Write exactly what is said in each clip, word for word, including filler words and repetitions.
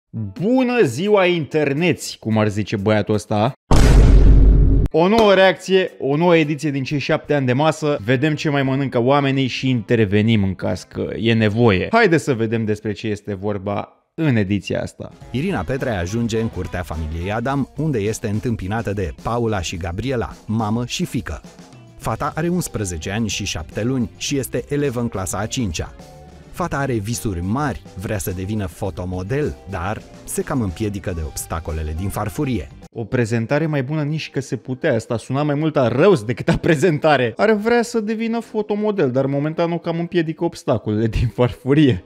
Bună ziua interneți, cum ar zice băiatul ăsta. O nouă reacție, o nouă ediție din cei șapte ani de masă. Vedem ce mai mănâncă oamenii și intervenim în caz că e nevoie. Haideți să vedem despre ce este vorba în ediția asta. Irina Petre ajunge în curtea familiei Adam, unde este întâmpinată de Paula și Gabriela, mamă și fiică. Fata are unsprezece ani și șapte luni și este elevă în clasa a cincea. Fata are visuri mari, vrea să devină fotomodel, dar se cam împiedică de obstacolele din farfurie. O prezentare mai bună nici că se putea, asta suna mai mult a răus decât a prezentare. Ar vrea să devină fotomodel, dar momentan o cam împiedică obstacolele din farfurie.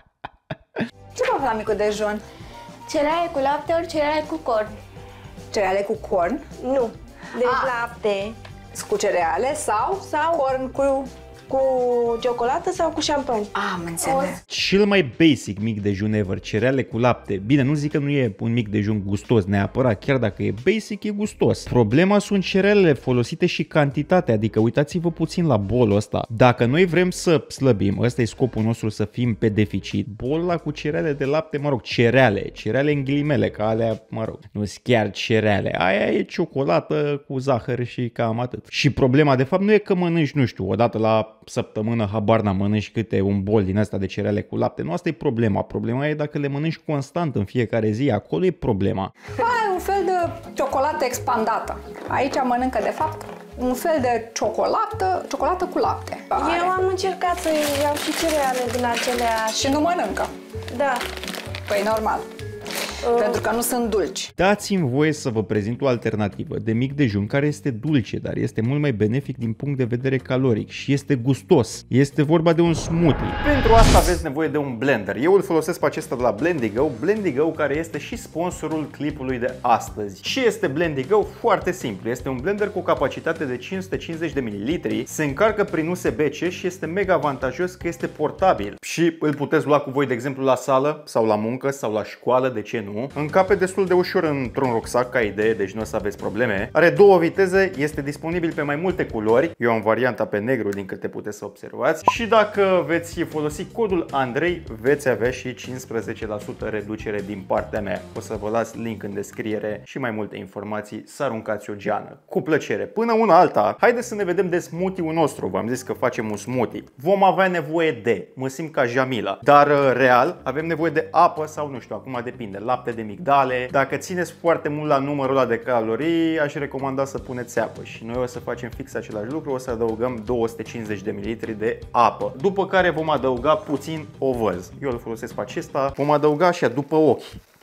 Ce v-am la micul dejun? Cereale cu lapte ori cereale cu corn? Cereale cu corn? Nu, de Ah. lapte. Cu cereale sau, Sau corn cu... cu ciocolată sau cu șampanie. Am înțeles. Cel mai basic mic dejun ever, cereale cu lapte. Bine, nu zic că nu e un mic dejun gustos neapărat, chiar dacă e basic, e gustos. Problema sunt cerealele folosite și cantitatea, adică uitați-vă puțin la bolul ăsta. Dacă noi vrem să slăbim, ăsta e scopul nostru, să fim pe deficit, bolul cu cereale de lapte, mă rog, cereale, cereale în ghilimele, că alea, mă rog, nu sunt chiar cereale, aia e ciocolată cu zahăr și cam atât. Și problema de fapt nu e că mănânci, nu știu, odată la săptămână, habar n-am, mănânci câte un bol din asta de cereale cu lapte. Nu, asta e problema. Problema e dacă le mănânci constant în fiecare zi. Acolo e problema. Ai un fel de ciocolată expandată. Aici mănâncă, de fapt, un fel de ciocolată, ciocolată cu lapte. Eu am încercat să iau și cereale din acelea. Și nu mănâncă. Da. Păi normal. Uh. Pentru că nu sunt dulci. Dați-mi voie să vă prezint o alternativă de mic dejun care este dulce, dar este mult mai benefic din punct de vedere caloric și este gustos. Este vorba de un smoothie. Pentru asta aveți nevoie de un blender. Eu îl folosesc pe acesta de la Blendigo, Blendigo care este și sponsorul clipului de astăzi. Și este Blendigo? Foarte simplu. Este un blender cu o capacitate de cinci sute cincizeci de mililitri, se încarcă prin U S B C și este mega avantajos că este portabil. Și îl puteți lua cu voi, de exemplu, la sală sau la muncă sau la școală, de ce nu? Încape destul de ușor într-un rucsac ca idee, deci nu o să aveți probleme. Are două viteze, este disponibil pe mai multe culori. Eu am varianta pe negru, din câte puteți să observați. Și dacă veți folosi codul Andrei, veți avea și cincisprezece la sută reducere din partea mea. O să vă las link în descriere și mai multe informații, să aruncați o geană. Cu plăcere. Până una alta, haideți să ne vedem de smoothie-ul nostru. V-am zis că facem un smoothie. Vom avea nevoie de, mă simt ca Jamila, dar real avem nevoie de apă sau nu știu, acum depinde, lapte de migdale. Dacă țineți foarte mult la numărul ăla de calorii, aș recomanda să puneți apă și noi o să facem fix același lucru, o să adăugăm două sute cincizeci de mililitri de apă. După care vom adăuga puțin ovăz. Eu îl folosesc pe acesta. Vom adăuga și după ochi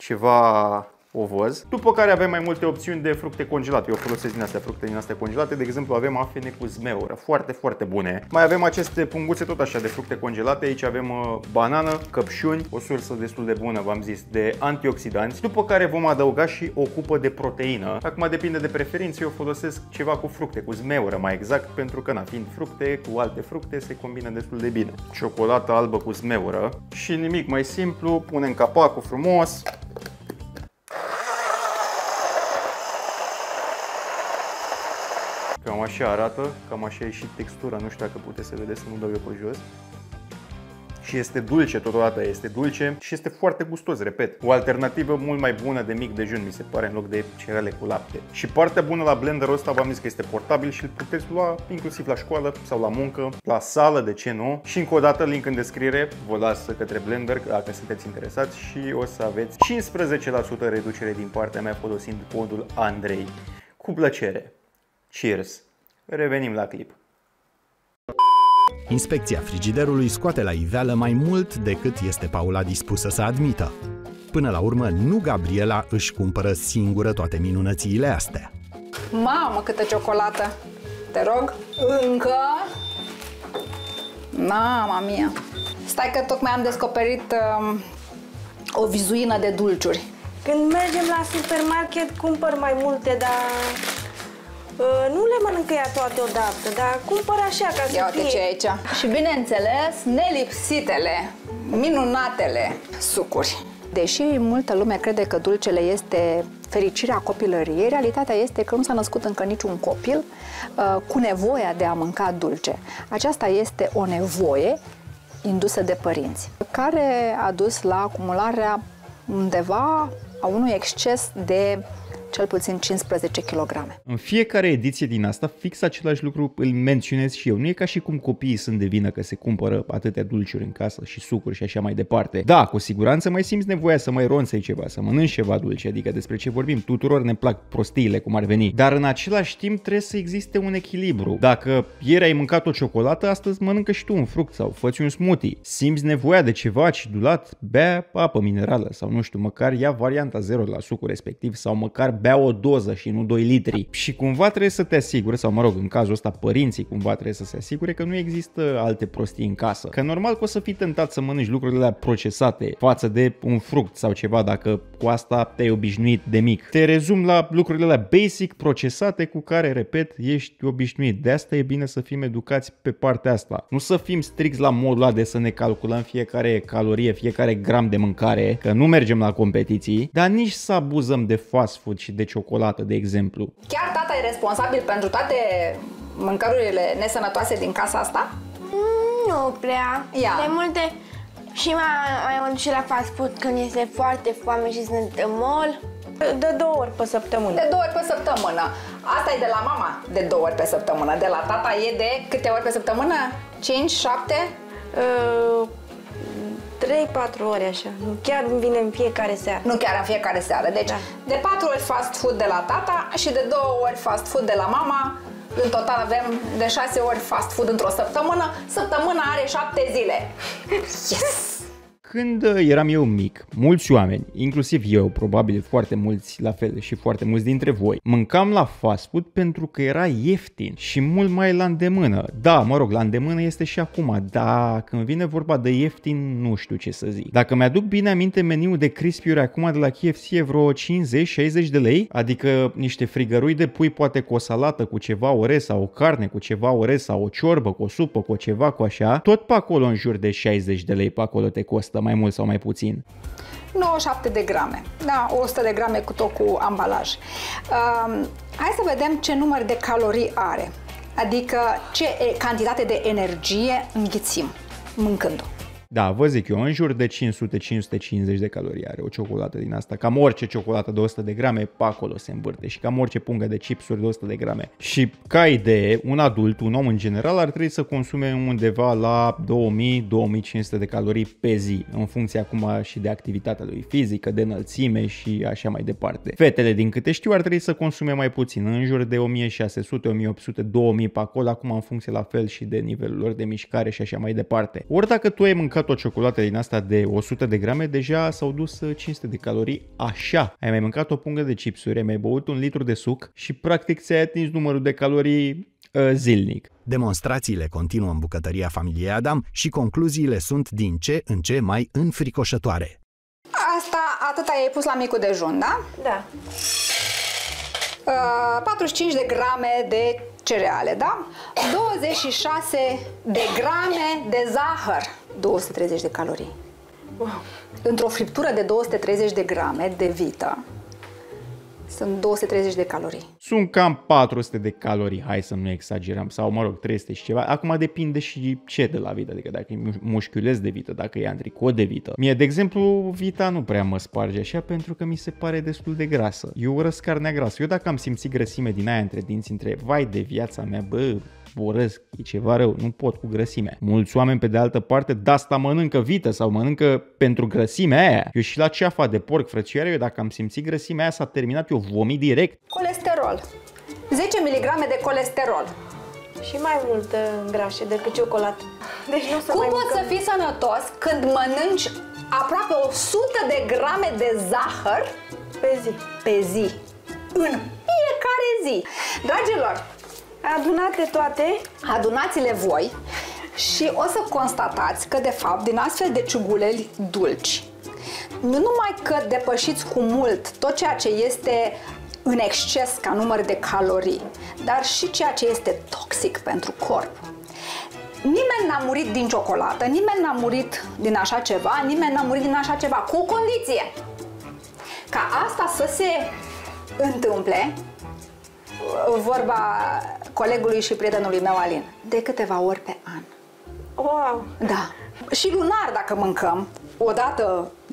ceva ovăz. După care avem mai multe opțiuni de fructe congelate. Eu folosesc din astea, fructe din astea congelate. De exemplu, avem afine cu zmeură, foarte, foarte bune. Mai avem aceste punguțe tot așa de fructe congelate. Aici avem uh, banană, căpșuni, o sursă destul de bună, v-am zis, de antioxidanți. După care vom adăuga și o cupă de proteină. Acum depinde de preferințe, eu folosesc ceva cu fructe, cu zmeură mai exact, pentru că, na, fiind fructe, cu alte fructe se combină destul de bine. Ciocolată albă cu zmeură și nimic mai simplu, punem capacul frumos. Cam așa arată, cam așa e și textura, nu știu dacă puteți să vedeți, să nu dau eu pe jos. Și este dulce totodată, este dulce și este foarte gustos, repet. O alternativă mult mai bună de mic dejun, mi se pare, în loc de cereale cu lapte. Și partea bună la blenderul ăsta, v-am zis că este portabil și îl puteți lua inclusiv la școală sau la muncă, la sală, de ce nu. Și încă o dată, link în descriere, vă las către blender dacă sunteți interesați și o să aveți cincisprezece la sută reducere din partea mea folosind codul Andrei. Cu plăcere! Cheers! Revenim la clip. Inspecția frigiderului scoate la iveală mai mult decât este Paula dispusă să admită. Până la urmă, nu Gabriela își cumpără singură toate minunățiile astea. Mamă, câtă ciocolată! Te rog? Încă? Mama mia! Stai că tocmai am descoperit um, o vizuină de dulciuri. Când mergem la supermarket, cumpăr mai multe, dar uh, nu le mănâncă ea toate odată, dar cumpăr așa ca să Ia uite fie. ce e aici. Și bineînțeles, nelipsitele, minunatele sucuri. Deși multă lume crede că dulcele este fericirea copilăriei, realitatea este că nu s-a născut încă niciun copil uh, cu nevoia de a mânca dulce. Aceasta este o nevoie indusă de părinți, care a dus la acumularea undeva a unui exces de cel puțin cincisprezece kilograme. În fiecare ediție din asta, fix același lucru îl menționez și eu. Nu e ca și cum copiii sunt de vină că se cumpără atâtea dulciuri în casă și sucuri și așa mai departe. Da, cu siguranță mai simți nevoia să mai ronțăi ceva, să mănânci ceva dulce, adică despre ce vorbim. Tuturor ne plac prostiile, cum ar veni. Dar în același timp trebuie să existe un echilibru. Dacă ieri ai mâncat o ciocolată, astăzi mănâncă și tu un fruct sau fă-ți un smoothie. Simți nevoia de ceva acidulat, bea apă minerală sau nu știu, măcar ia varianta zero la sucul respectiv sau măcar bea o doză și nu doi litri. Și cumva trebuie să te asiguri, sau mă rog, în cazul ăsta părinții cumva trebuie să se asigure că nu există alte prostii în casă. Că normal că o să fii tentat să mănânci lucrurile alea procesate față de un fruct sau ceva dacă cu asta te-ai obișnuit de mic. Te rezum la lucrurile alea basic, procesate, cu care, repet, ești obișnuit. De asta e bine să fim educați pe partea asta. Nu să fim stricți la modul ăla de să ne calculăm fiecare calorie, fiecare gram de mâncare, că nu mergem la competiții, dar nici să abuzăm de fast food și de ciocolată, de exemplu. Chiar tata e responsabil pentru toate mâncărurile nesănătoase din casa asta? Mm, nu prea. Ia. De multe și mai, mai mă duc și la fast food când este foarte foame și sunt în mall. De două ori pe săptămână. De două ori pe săptămână. Asta e de la mama, de două ori pe săptămână. De la tata e de câte ori pe săptămână? cinci, șapte? Uh, trei patru ori așa. Chiar îmi vine în fiecare seară. Nu chiar în fiecare seară. Deci da. de patru ori fast food de la tata și de două ori fast food de la mama. În total avem de șase ori fast food într-o săptămână. Săptămâna are șapte zile. Yes! Când eram eu mic, mulți oameni, inclusiv eu, probabil foarte mulți la fel și foarte mulți dintre voi, mâncam la fast food pentru că era ieftin și mult mai la îndemână. Da, mă rog, la îndemână este și acum, dar când vine vorba de ieftin, nu știu ce să zic. Dacă mi-aduc bine aminte, meniul de crispiuri acum de la K F C e vreo cincizeci șaizeci de lei, adică niște frigărui de pui poate cu o salată, cu ceva orez sau o carne, cu ceva orez sau o ciorbă, cu o supă, cu ceva, cu așa, tot pe acolo în jur de șaizeci de lei pe acolo te costă, mai mult sau mai puțin. nouăzeci și șapte de grame, da, o sută de grame cu tot cu ambalaj. Uh, hai să vedem ce număr de calorii are, adică ce cantitate de energie înghițim mâncându. Da, vă zic eu, în jur de cinci sute cinci sute cincizeci de calorii are o ciocolată din asta. Cam orice ciocolată de o sută de grame pe acolo se învârte și cam orice pungă de chipsuri de o sută de grame. Și ca idee, un adult, un om în general, ar trebui să consume undeva la două mii - două mii cinci sute de calorii pe zi, în funcție acum și de activitatea lui fizică, de înălțime și așa mai departe. Fetele, din câte știu, ar trebui să consume mai puțin, în jur de o mie șase sute - o mie opt sute - două mii pe acolo, acum în funcție la fel și de nivelul lor de mișcare și așa mai departe. Ori dacă tu ai mâncat o ciocolată din asta de o sută de grame, deja s-au dus cinci sute de calorii așa. Ai mai mâncat o pungă de chipsuri, ai mai băut un litru de suc și practic ți-ai atins numărul de calorii uh, zilnic. Demonstrațiile continuă în bucătăria familiei Adam și concluziile sunt din ce în ce mai înfricoșătoare. Asta atâta ai pus la micul dejun, da? Da. Uh, patruzeci și cinci de grame de cereale, da? douăzeci și șase de grame de zahăr, două sute treizeci de calorii. Wow. Într-o friptură de două sute treizeci de grame de vită sunt două sute treizeci de calorii. Sunt cam patru sute de calorii, hai să nu exagerăm, sau mă rog, trei sute și ceva. Acum depinde și ce de la vită, adică dacă e mușchiuleț de vită, dacă e antricot de vită. Mie, de exemplu, vita nu prea mă sparge așa pentru că mi se pare destul de grasă. Eu urăsc carnea grasă. Eu dacă am simțit grăsime din aia între dinți, între vai de viața mea, bă, urăsc, e ceva rău, nu pot cu grăsimea. Mulți oameni, pe de altă parte, de asta mănâncă vită sau mănâncă pentru grăsimea aia. Eu și la ceafa de porc, frățioare, eu dacă am simțit grăsimea aia, s-a terminat, eu vomit direct. Colesterol. zece miligrame de colesterol. Și mai mult uh, grașe decât ciocolată. Deci nu o să Cum mai poți să mâncăm. fii sănătos când mănânci aproape o sută de grame de zahăr Pe zi. pe zi? În fiecare zi. Dragilor, Adunate toate. adunați-le voi și o să constatați că, de fapt, din astfel de ciuguleli dulci, nu numai că depășiți cu mult tot ceea ce este în exces ca număr de calorii, dar și ceea ce este toxic pentru corp. Nimeni n-a murit din ciocolată, nimeni n-a murit din așa ceva, nimeni n-a murit din așa ceva, cu condiție ca asta să se întâmple, vorba colegului și prietenului meu Alin, de câteva ori pe an. Wow! Da. Și lunar dacă mâncăm, o dată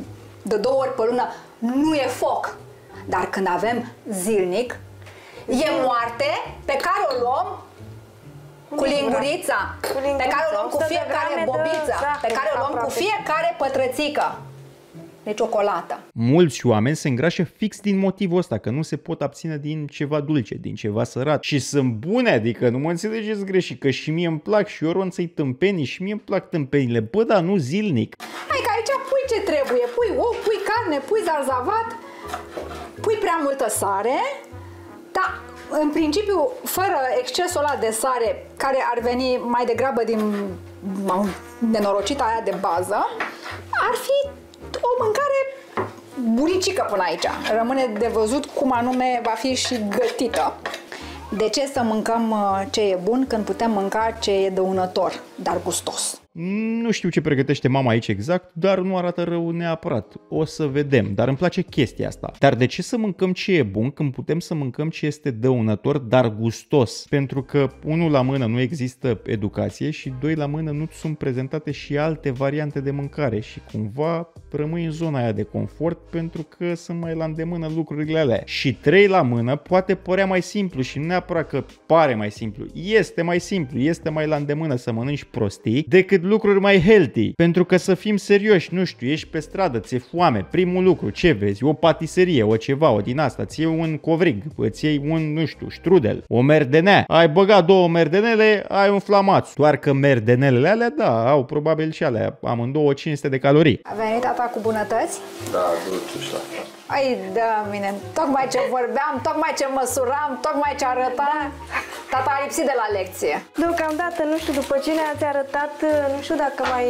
de două ori pe lună, nu e foc. Dar când avem zilnic, e moarte pe care o luăm cu lingurița, cu lingurița, pe care o luăm cu fiecare bobiță, pe care o luăm cu fiecare pătrățică de ciocolată. Mulți oameni se îngrașă fix din motivul ăsta, că nu se pot abține din ceva dulce, din ceva sărat. Și sunt bune, adică nu mă înțelegeți greșit, că și mie îmi plac și eu ronțăi tâmpenii și mie îmi plac tâmpenile. Bă, dar nu zilnic. Hai că aici pui ce trebuie, pui ou, pui carne, pui zarzavat, pui prea multă sare, dar în principiu, fără excesul ăla de sare, care ar veni mai degrabă din nenorocita aia de bază, ar fi o mâncare bunicică până aici. Rămâne de văzut cum anume va fi și gătită. De ce să mâncăm ce e bun când putem mânca ce e dăunător, dar gustos? Nu știu ce pregătește mama aici exact, dar nu arată rău neapărat. O să vedem, dar îmi place chestia asta. Dar de ce să mâncăm ce e bun când putem să mâncăm ce este dăunător, dar gustos? Pentru că, unul, la mână nu există educație și doi, la mână nu sunt prezentate și alte variante de mâncare și cumva rămâi în zona aia de confort pentru că sunt mai la îndemână lucrurile alea. Și trei, la mână poate părea mai simplu și nu neapărat că pare mai simplu. Este mai simplu, este mai la îndemână să mănânci prostii decât lucruri mai healthy. Pentru că să fim serioși, nu știu, ești pe stradă, ți-e foame, primul lucru, ce vezi? O patiserie, o ceva, o din asta, ți iei un covrig, îți iei un, nu știu, strudel, o merdenea. Ai băgat două merdenele, ai un flamaț. Doar că merdenelele alea, da, au probabil și alea, amândouă cinci sute de calorii. A venit tata cu bunătăți? Da, dulce și la Ai, da, mine, tocmai ce vorbeam, tocmai ce măsuram, tocmai ce arătam, tata a lipsit de la lecție. Deocamdată, nu știu, după ce ne-ați arătat, nu știu dacă mai,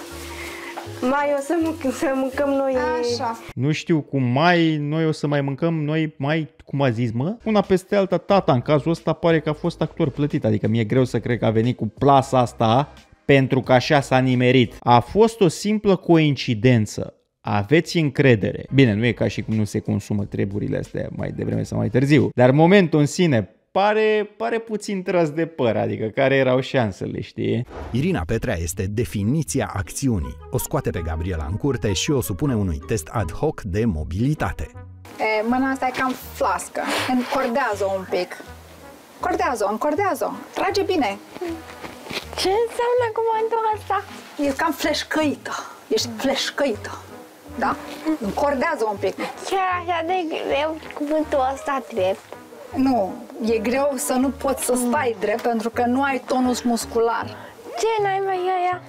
mai o să, mânc, să mâncăm noi. Așa. Nu știu cum mai, noi o să mai mâncăm, noi mai, cum a zis, mă? Una peste alta, tata, în cazul ăsta pare că a fost actor plătit, adică mi-e greu să cred că a venit cu plasa asta pentru că așa s-a nimerit. A fost o simplă coincidență. Aveți încredere. Bine, nu e ca și cum nu se consumă treburile astea mai devreme sau mai târziu, dar momentul în sine pare, pare puțin tras de păr, adică care erau șansele, știi? Irina Petrea este definiția acțiunii. O scoate pe Gabriela în curte și o supune unui test ad hoc de mobilitate. E, mâna asta e cam flască, încordează-o un pic. Cordează-o, încordează-o, trage bine. Ce înseamnă cuvântul ăsta? E cam fleșcăită, ești fleșcăită. Da? Încordează un pic. Chiar așa de greu cuvântul ăsta drept? Nu, e greu să nu poți să stai drept pentru că nu ai tonus muscular. Ce n-ai mai aia?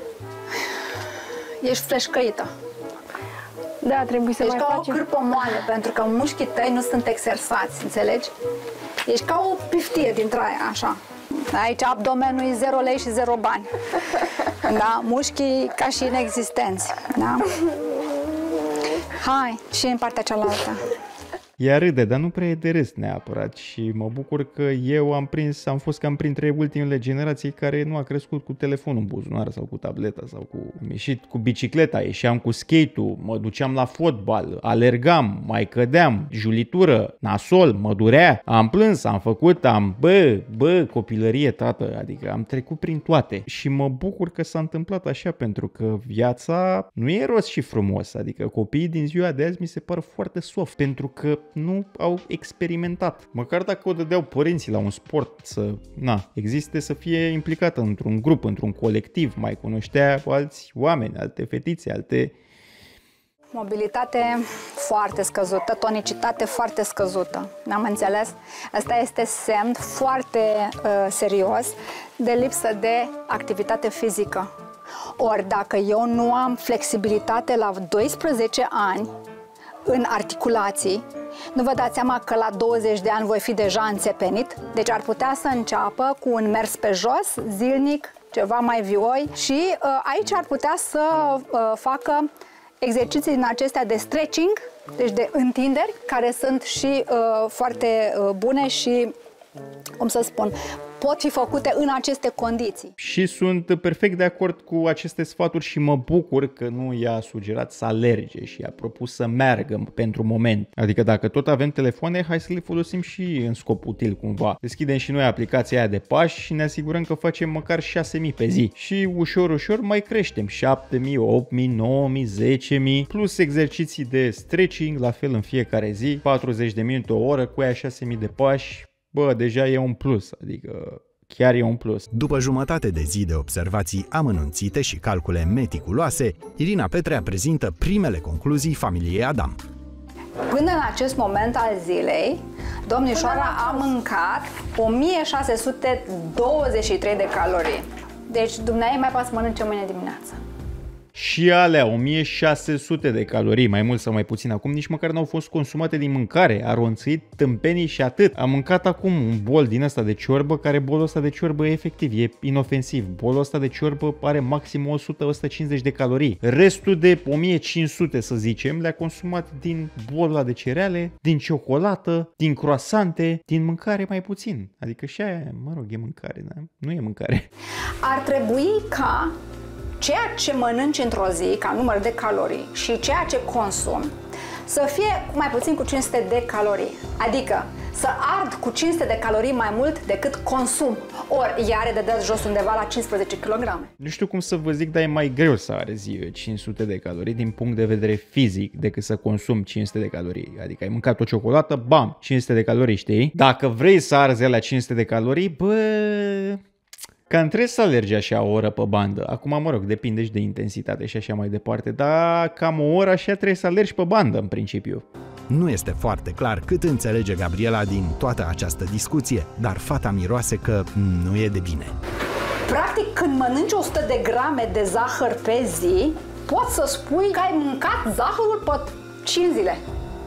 Ești fleșcăită. Da, trebuie să Ești mai ca facem. o cârpă moale pentru că mușchii tăi nu sunt exersați, înțelegi? Ești ca o piftie dintre aia, așa. Aici abdomenul e zero lei și zero bani. Da? Mușchii ca și inexistenți. Da? Hai, și în partea cealaltă. Ea râde, dar nu prea e de râs neapărat și mă bucur că eu am prins, am fost cam printre ultimele generații care nu a crescut cu telefonul în buzunar sau cu tableta sau cu... Am ieșit cu bicicleta, ieșeam cu skate-ul, mă duceam la fotbal, alergam, mai cădeam, julitură, nasol, mă durea, am plâns, am făcut, am... Bă, bă, copilărie, tată, adică am trecut prin toate și mă bucur că s-a întâmplat așa pentru că viața nu e rost și frumos, adică copiii din ziua de azi mi se par foarte soft pentru că nu au experimentat. Măcar dacă o dădeau părinții la un sport să, na, existe, să fie implicată într-un grup, într-un colectiv, mai cunoștea alți oameni, alte fetițe, alte... Mobilitate foarte scăzută, tonicitate foarte scăzută. N-am înțeles? Asta este semn foarte uh, serios de lipsă de activitate fizică. Ori dacă eu nu am flexibilitate la doisprezece ani în articulații, nu vă dați seama că la douăzeci de ani voi fi deja înțepenit? Deci ar putea să înceapă cu un mers pe jos, zilnic, ceva mai vioi și uh, aici ar putea să uh, facă exerciții din acestea de stretching, deci de întinderi, care sunt și uh, foarte uh, bune și, cum să spun, pot fi făcute în aceste condiții. Și sunt perfect de acord cu aceste sfaturi și mă bucur că nu i-a sugerat să alerge și i-a propus să meargă pentru moment. Adică dacă tot avem telefoane, hai să le folosim și în scop util cumva. Deschidem și noi aplicația aia de pași și ne asigurăm că facem măcar șase mii pe zi. Și ușor, ușor mai creștem. șapte mii, opt mii, nouă mii, zece mii, plus exerciții de stretching, la fel în fiecare zi, patruzeci de minute, o oră, cu aia șase mii de pași. Bă, deja e un plus, adică chiar e un plus. După jumătate de zi de observații amănunțite și calcule meticuloase, Irina Petrea prezintă primele concluzii familiei Adam. Până în acest moment al zilei, domnișoara a mâncat o mie șase sute douăzeci și trei de calorii. Deci dumneavoastră mai poate să mănânce mâine dimineață. Și alea o mie șase sute de calorii, mai mult sau mai puțin acum, nici măcar n-au fost consumate din mâncare. A ronțuit tâmpenii și atât. Am mâncat acum un bol din ăsta de ciorbă, care bolul ăsta de ciorbă e efectiv, e inofensiv. Bolul ăsta de ciorbă are maxim o sută - o sută cincizeci de calorii. Restul de o mie cinci sute, să zicem, le-a consumat din bolul de cereale, din ciocolată, din croasante, din mâncare mai puțin. Adică și aia, mă rog, e mâncare, da? Nu e mâncare. Ar trebui ca ceea ce mănânci într-o zi, ca număr de calorii, și ceea ce consumi, să fie mai puțin cu cinci sute de calorii. Adică să ard cu cinci sute de calorii mai mult decât consum. Ori ea are de dat jos undeva la cincisprezece kilograme. Nu știu cum să vă zic, dar e mai greu să arzi cinci sute de calorii din punct de vedere fizic decât să consumi cinci sute de calorii. Adică ai mâncat o ciocolată, bam, cinci sute de calorii, știi? Dacă vrei să arzi la cinci sute de calorii, bă... Cam trebuie să alergi așa o oră pe bandă. Acum, mă rog, depinde și de intensitate și așa mai departe, dar cam o oră așa trebuie să alergi pe bandă în principiu. Nu este foarte clar cât înțelege Gabriela din toată această discuție, dar fata miroase că nu e de bine. Practic, când mănânci o sută de grame de zahăr pe zi, poți să spui că ai mâncat zahărul pe cinci zile.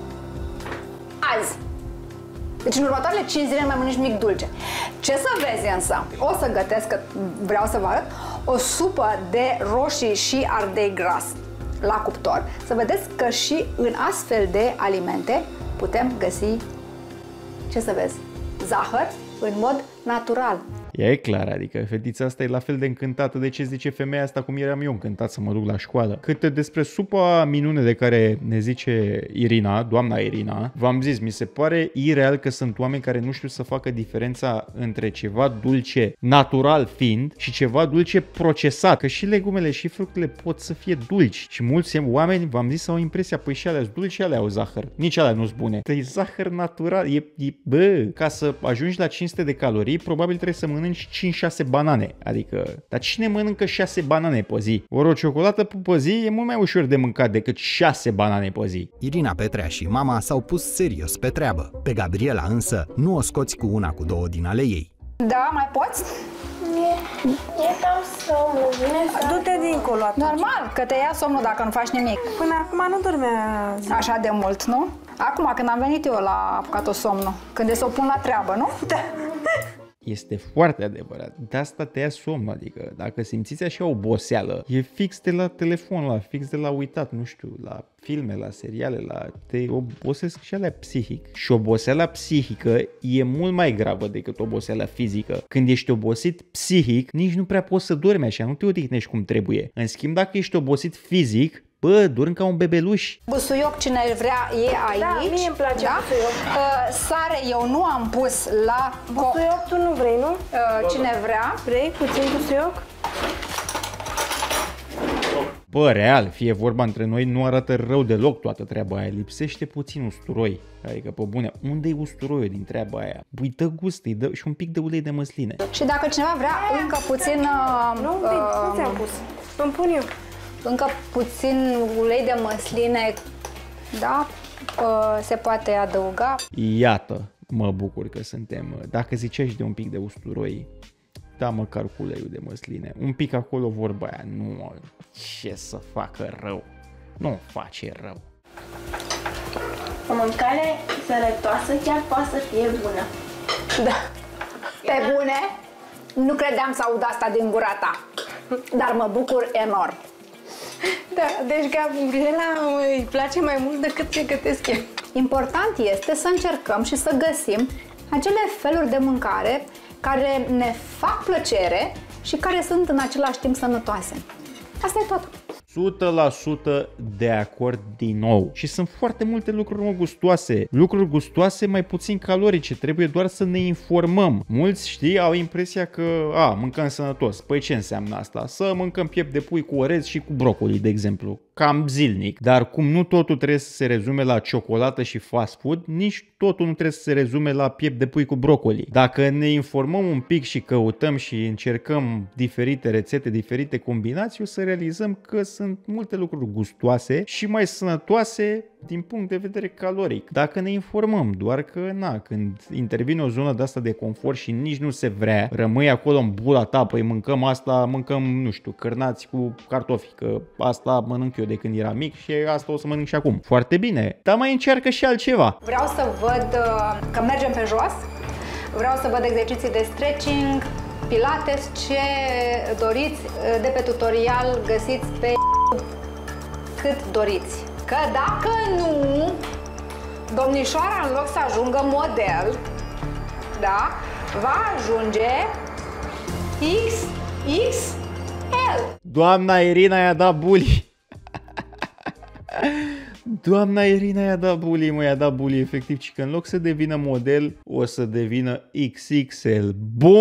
Azi. Deci în următoarele cinci zile nu mai mănânci nimic dulce. Ce să vezi însă? O să gătesc, că vreau să vă arăt, o supă de roșii și ardei gras la cuptor. Să vedeți că și în astfel de alimente putem găsi, ce să vezi, zahăr în mod natural. E clar, adică fetița asta e la fel de încântată de ce zice femeia asta cum eram eu încântat să mă duc la școală. Cât despre supa minune de care ne zice Irina, doamna Irina, v-am zis, mi se pare ireal că sunt oameni care nu știu să facă diferența între ceva dulce natural fiind și ceva dulce procesat. Că și legumele și fructele pot să fie dulci și mulți oameni, v-am zis, au impresia, păi și alea sunt dulci, alea au zahăr. Nici alea nu-s bune. E zahăr natural, e, e bă, ca să ajungi la cinci sute de calorii, probabil trebuie să mănânci cinci șase banane, adică, dar cine mănâncă șase banane pe zi? Ori o ciocolată pe zi e mult mai ușor de mâncat decât șase banane pe zi. Irina Petrea și mama s-au pus serios pe treabă. Pe Gabriela însă nu o scoți cu una cu două din ale ei. Da, mai poți? E, e cam somnul, vine să... Du-te dincolo atunci. Normal, că te ia somnul dacă nu faci nimic. Până acum nu dormea zi. Așa de mult, nu? Acum, când am venit eu la apucat-o somnul, când e să o pun la treabă, nu? Da. Este foarte adevărat. De asta te ia somnul, adică dacă simțiți așa oboseală, e fix de la telefon, la fix de la uitat, nu știu, la filme, la seriale, la te obosesc și alea psihic. Și oboseala psihică e mult mai gravă decât oboseala fizică. Când ești obosit psihic, nici nu prea poți să dormi așa, nu te odihnești cum trebuie. În schimb, dacă ești obosit fizic, bă, dormi ca un bebeluș. Busuioc, cine vrea, e aici. Da, mie îmi place da? busuioc. Uh, sare eu nu am pus la... Busuioc tu nu vrei, nu? Uh, cine vrea. Vrei puțin busuioc? Bă, real, fie vorba între noi, nu arată rău deloc toată treaba aia. Lipsește puțin usturoi. Adică, pe bune, unde e usturoiul din treaba aia? Îi dă gust, îi dă și un pic de ulei de măsline. Și dacă cineva vrea încă puțin... Uh, nu, uh, nu ți-am pus. Îmi pun eu. Încă puțin ulei de măsline, da, uh, se poate adăuga. Iată, mă bucur că suntem. Dacă ziceai de un pic de usturoi, da, măcar cu uleiul de măsline. Un pic acolo, vorba aia, nu, ce să facă rău. Nu face rău. O mâncare sănătoasă chiar poate să fie bună. Da. Pe bune, nu credeam să aud asta din gura ta, dar mă bucur enorm. Da, deci Gabriela îi place mai mult decât ce gătesc eu. Important este să încercăm și să găsim acele feluri de mâncare care ne fac plăcere și care sunt în același timp sănătoase. Asta e tot. o sută la sută de acord din nou. Și sunt foarte multe lucruri mă, gustoase. Lucruri gustoase, mai puțin calorice. Trebuie doar să ne informăm. Mulți, știi, au impresia că a, mâncăm sănătos. Păi ce înseamnă asta? Să mâncăm piept de pui cu orez și cu brocoli, de exemplu. Cam zilnic. Dar cum nu totul trebuie să se rezume la ciocolată și fast food, nici totul nu trebuie să se rezume la piept de pui cu brocoli. Dacă ne informăm un pic și căutăm și încercăm diferite rețete, diferite combinații, o să realizăm că sunt multe lucruri gustoase și mai sănătoase din punct de vedere caloric. Dacă ne informăm, doar că na, când intervine o zonă de asta de confort și nici nu se vrea, rămâi acolo în bula ta, păi mâncăm asta, mâncăm, nu știu, cârnați cu cartofi, că asta mănânc eu de când eram mic și asta o să mănânc și acum. Foarte bine, dar mai încearcă și altceva. Vreau să văd că mergem pe jos, vreau să văd exerciții de stretching, pilates, ce doriți de pe tutorial găsiți pe cât doriți. Că dacă nu, domnișoara în loc să ajungă model, da, va ajunge X X L. Doamna Irina i-a dat bully. Doamna Irina i-a dat bully, mă, i-a dat bully efectiv, și că în loc să devină model, o să devină X X L.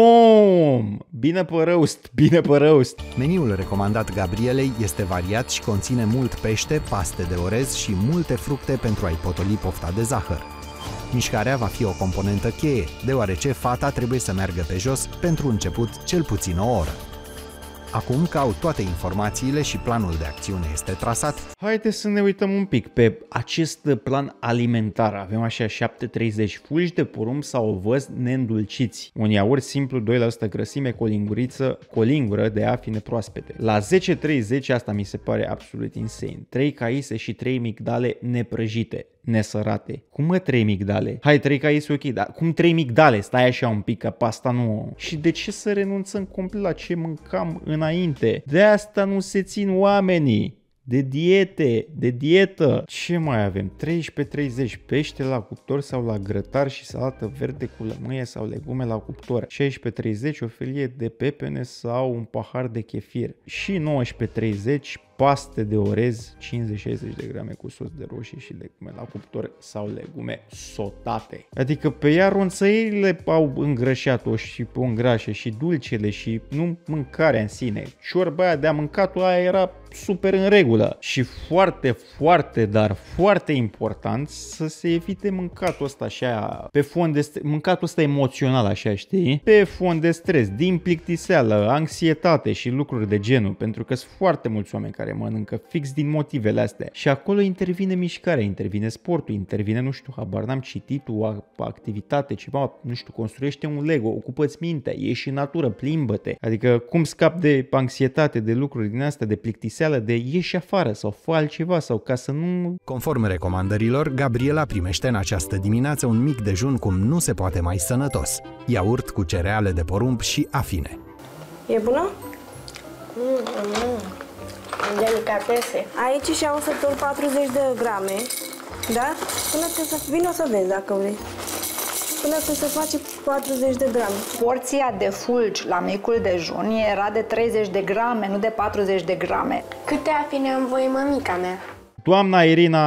Boom! Bine pe roast, bine pe roast. Meniul recomandat Gabrielei este variat și conține mult pește, paste de orez și multe fructe pentru a-i potoli pofta de zahăr. Mișcarea va fi o componentă cheie, deoarece fata trebuie să meargă pe jos pentru început cel puțin o oră. Acum că au toate informațiile și planul de acțiune este trasat, haideți să ne uităm un pic pe acest plan alimentar. Avem așa șapte treizeci fulgi de porumb sau ovăz neîndulciți, un iaurt simplu doi la sută grăsime cu o linguriță, cu o lingură de afine proaspete. La zece treizeci, asta mi se pare absolut insane, trei caise și trei migdale neprăjite, nesărate. Cum mă trei migdale? Hai, trei caise ok, dar cum trei migdale? Stai așa un pic, că pasta nu... Și de ce să renunțăm complet la ce mâncam înainte? De asta nu se țin oamenii. De diete, de dietă. Ce mai avem? treisprezece treizeci pește la cuptor sau la grătar și salată verde cu lămâie sau legume la cuptor. șaisprezece treizeci o felie de pepene sau un pahar de chefir. Și nouăsprezece treizeci paste de orez cincizeci șaizeci de grame cu sos de roșii și legume la cuptor sau legume sotate. Adică pe ea ronțăirile au îngrășat-o și o îngrașă și dulcele și nu mâncarea în sine. Ciorba aia de-a mâncat-o aia era super în regulă. Și foarte, foarte, dar foarte important să se evite mâncatul ăsta așa pe fond de stres, mâncatul ăsta emoțional așa, știi? Pe fond de stres, din plictiseală, anxietate și lucruri de genul, pentru că sunt foarte mulți oameni care mănâncă fix din motivele astea. Și acolo intervine mișcarea, intervine sportul, intervine, nu știu, habar n-am, cititul, activitate, ceva, nu știu, construiește un Lego, ocupă-ți mintea, ieși în natură, plimbă-te. Adică cum scapi de anxietate, de lucruri din astea, de plictiseală, de ieși afară sau fă altceva sau ca să nu... Conform recomandărilor, Gabriela primește în această dimineață un mic dejun cum nu se poate mai sănătos. Iaurt cu cereale de porumb și afine. E bună? Mm, mm. Delicatese. Aici și-au sătul patruzeci de grame, da? Până când să vin o să vezi dacă vrei. Până când se face patruzeci de grame. Porția de fulgi la micul dejun era de treizeci de grame, nu de patruzeci de grame. Câte afine am voie, mămica mea? Doamna Irina,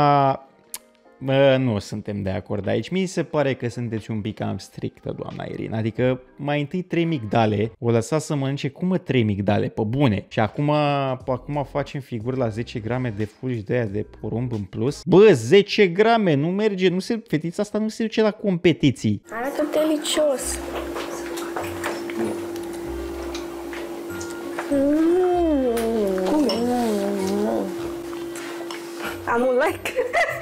bă, nu suntem de acord aici. Mi se pare că sunteți un pic cam strictă, doamna Irina. Adică mai întâi trei migdale, o lăsați să mănânce, cum mă trei migdale, pe bune. Și acum, acum facem figuri la zece grame de fulgi de aia de porumb în plus. Bă, zece grame, nu merge, nu se, fetița asta nu se duce la competiții. Arată delicios. Mm. Cum e? Mm. Am un like.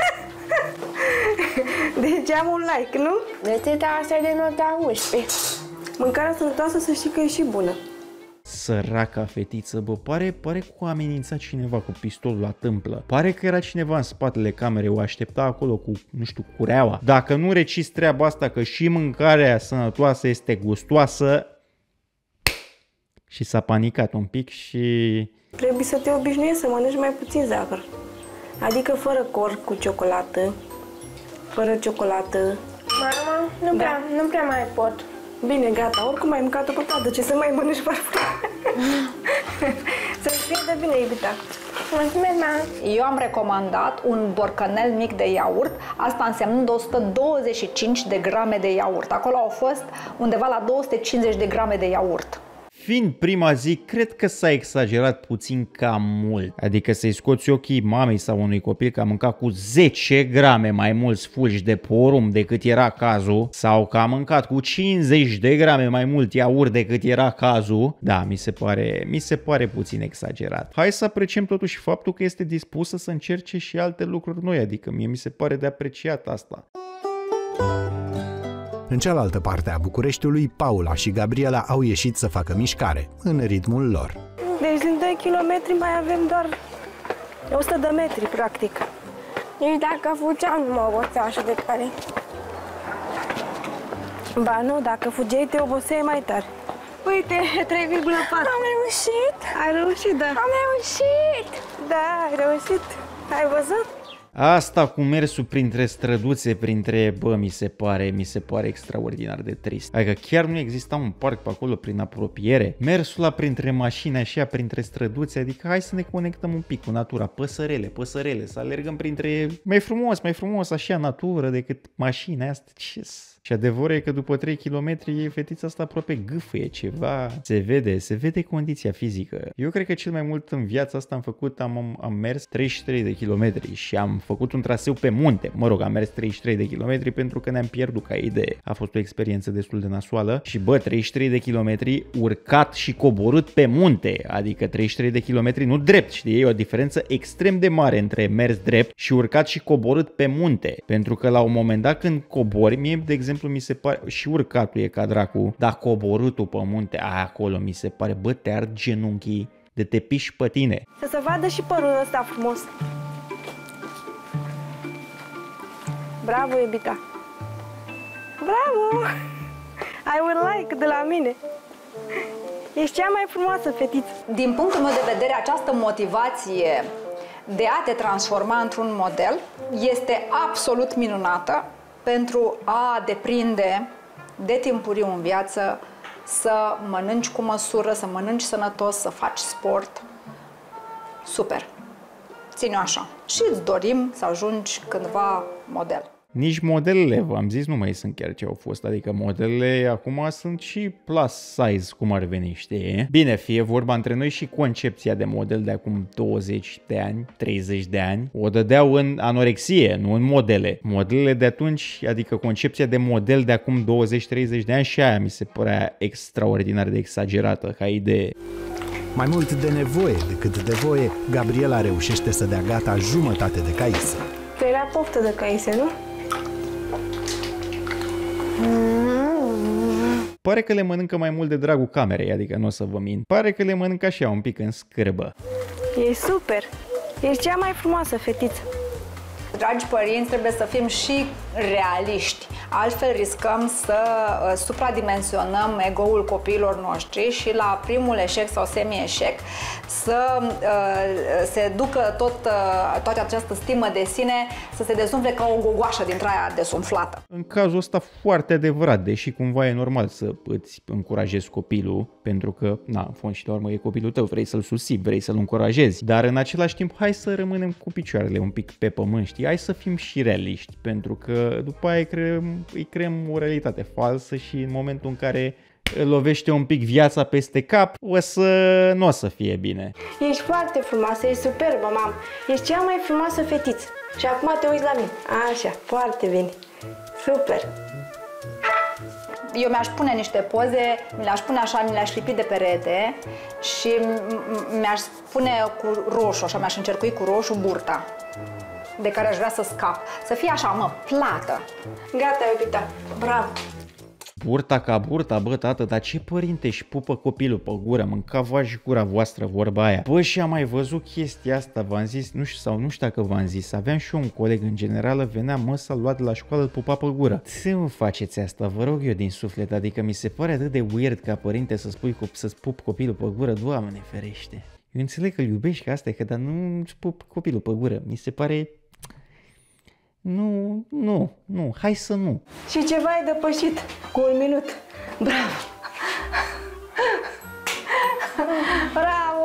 Deci am un like, nu? Rețeta asta e de nota unsprezece. Mâncarea sănătoasă, să știi că e și bună. Săraca fetiță, bă, pare, pare că o amenința cineva cu pistolul la tâmplă. Pare că era cineva în spatele camerei, o aștepta acolo cu, nu știu, cureaua. Dacă nu reciți treaba asta că și mâncarea sănătoasă este gustoasă, și s-a panicat un pic și... Trebuie să te obișnuiești să mănânci mai puțin zahăr. Adică fără cor cu ciocolată, fără ciocolată. Mama, nu, Da. prea, nu prea mai pot. Bine, gata. Oricum ai mâncat-o pe toată. Ce să mai mănânci farfurie? Să-ți fie de bine, iubita. Mulțumesc, mama. Eu am recomandat un borcanel mic de iaurt, asta însemnând o sută douăzeci și cinci de grame de iaurt. Acolo au fost undeva la două sute cincizeci de grame de iaurt. Fiind prima zi, cred că s-a exagerat puțin cam mult. Adică să-i scoți ochii mamei sau unui copil că a mâncat cu zece grame mai mulți fulgi de porumb decât era cazul, sau că a mâncat cu cincizeci de grame mai mult iaurt decât era cazul, da, mi se pare, mi se pare puțin exagerat. Hai să apreciem totuși faptul că este dispusă să încerce și alte lucruri noi, adică mie mi se pare de apreciat asta. În cealaltă parte a Bucureștiului, Paula și Gabriela au ieșit să facă mișcare, în ritmul lor. Deci din doi kilometri mai avem doar o sută de metri, practic. Deci dacă fugeam, nu mă oboseau așa de tare. Ba nu, dacă fugeai te oboseai mai tare. Uite, trei virgulă patru. Am reușit! Ai reușit, da. Am reușit! Da, ai reușit. Ai văzut? Asta cu mersul printre străduțe, printre, bă, mi se pare, mi se pare extraordinar de trist. Adică chiar nu exista un parc pe acolo prin apropiere. Mersul la printre mașini așa, printre străduțe, adică hai să ne conectăm un pic cu natura, păsărele, păsărele, să alergăm printre, mai frumos, mai frumos așa natură decât mașini astea, ce Și adevărul e că după trei kilometri fetița asta aproape gâfâie ceva. Se vede, se vede condiția fizică. Eu cred că cel mai mult în viața asta am făcut, am, am mers treizeci și trei de kilometri și am făcut un traseu pe munte. Mă rog, am mers treizeci și trei de kilometri pentru că ne-am pierdut ca idee. A fost o experiență destul de nasoală și bă, treizeci și trei de kilometri urcat și coborât pe munte. Adică treizeci și trei de kilometri nu drept, știi? E o diferență extrem de mare între mers drept și urcat și coborât pe munte. Pentru că la un moment dat când cobori, mie de exemplu mi se pare, și urcatul e ca dracu, dar coborâtul pe munte, aia acolo mi se pare, bă, te ard genunchii de te piși pe tine. Să se vadă și părul ăsta frumos. Bravo, iubita! Bravo! I would like de la mine. Ești cea mai frumoasă fetiță. Din punctul meu de vedere, această motivație de a te transforma într-un model este absolut minunată pentru a deprinde de timpuriu în viață să mănânci cu măsură, să mănânci sănătos, să faci sport. Super! Ține-o așa. Și îți dorim să ajungi cândva model. Nici modelele, v-am zis, nu mai sunt chiar ce au fost, adică modelele acum sunt și plus size, cum ar veni, știi? Bine, fie vorba între noi și concepția de model de acum douăzeci de ani, treizeci de ani, o dădeau în anorexie, nu în modele. Modelele de atunci, adică concepția de model de acum douăzeci treizeci de ani și aia mi se părea extraordinar de exagerată ca idee. Mai mult de nevoie decât de voie, Gabriela reușește să dea gata jumătate de caise. Te era poftă de caise, nu? Pare că le mănâncă mai mult de dragul camerei, adică nu o să vă mint. Pare că le mănâncă așa un pic în scârbă. E super! Ești cea mai frumoasă fetiță. Dragi părinți, trebuie să fim și realiști. Altfel riscăm să uh, supradimensionăm ego-ul copiilor noștri și la primul eșec sau semi-eșec să uh, se ducă tot, uh, toată această stimă de sine să se dezumfle ca o gogoașă dintre aia desumflată. În cazul ăsta foarte adevărat, deși cumva e normal să îți încurajezi copilul, pentru că, na, în fond și la urmă e copilul tău, vrei să-l susții, vrei să-l încurajezi, dar în același timp hai să rămânem cu picioarele un pic pe pământ, știi? Hai să fim și realiști, pentru că după aia îi creăm, îi creăm o realitate falsă și în momentul în care îl lovește un pic viața peste cap, o să nu o să fie bine. Ești foarte frumoasă, ești superbă, mamă. Ești cea mai frumoasă fetiță. Și acum te uiți la mine. Așa, foarte bine. Super. Eu mi-aș pune niște poze, mi le-aș pune așa, mi le-aș lipi de perete și mi-aș pune cu roșu, așa mi-aș încercui cu roșu burta de care aș vrea să scap. Să fie așa, mă, plată. Gata, iubita. Bravo. Burta ca burta, bă, tată, dar ce părinte își pupă copilul pe gură? Mâncava-și gura voastră, vorba aia. Bă, și am mai văzut chestia asta, v-am zis, nu știu, sau nu știu dacă v-am zis, aveam și eu un coleg, în general, venea măsa, luat de la școală, îl pupa pe gură. Ce nu faceți asta, vă rog eu din suflet, adică mi se pare atât de weird ca părinte să spui să-ți pup copilul pe gură, Doamne ferește. Eu înțeleg că îl iubești, că asta e, că dar nu îți pup copilul pe gură, mi se pare... Nu, nu, nu, hai să nu. Și ceva ai depășit cu un minut. Bravo! Bravo!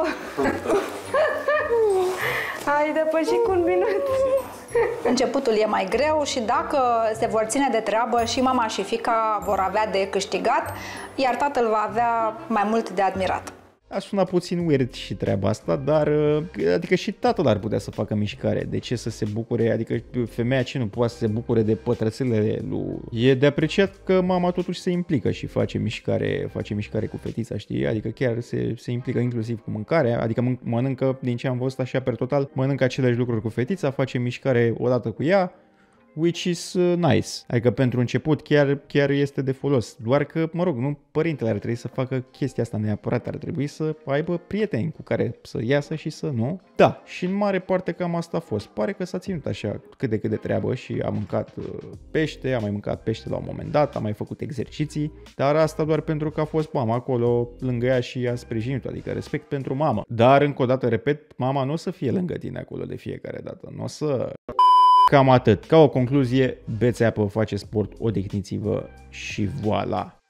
Ai depășit cu un minut. Începutul e mai greu și dacă se vor ține de treabă și mama și fiica vor avea de câștigat, iar tatăl va avea mai mult de admirat. A sunat puțin weird și treaba asta, dar adică și tatăl ar putea să facă mișcare. De ce să se bucure? Adică femeia ce nu poate să se bucure de pătrățelele lui? E de apreciat că mama totuși se implică și face mișcare, face mișcare cu fetița, știi? Adică chiar se, se implică inclusiv cu mâncarea, adică mănâncă, din ce am văzut așa per total, mănâncă aceleași lucruri cu fetița, face mișcare odată cu ea, which is nice. Adică pentru început chiar, chiar este de folos. Doar că, mă rog, nu părintele ar trebui să facă chestia asta neapărat. Ar trebui să aibă prieteni cu care să iasă și să nu. Da, și în mare parte cam asta a fost. Pare că s-a ținut așa cât de cât de treabă și a mâncat pește, a mai mâncat pește la un moment dat, a mai făcut exerciții, dar asta doar pentru că a fost mama acolo lângă ea și a sprijinit-o, adică respect pentru mamă. Dar încă o dată, repet, mama nu o să fie lângă tine acolo de fiecare dată, nu o să... Cam atât. Ca o concluzie, beți apă, faceți sport, odihniți-vă și voilà!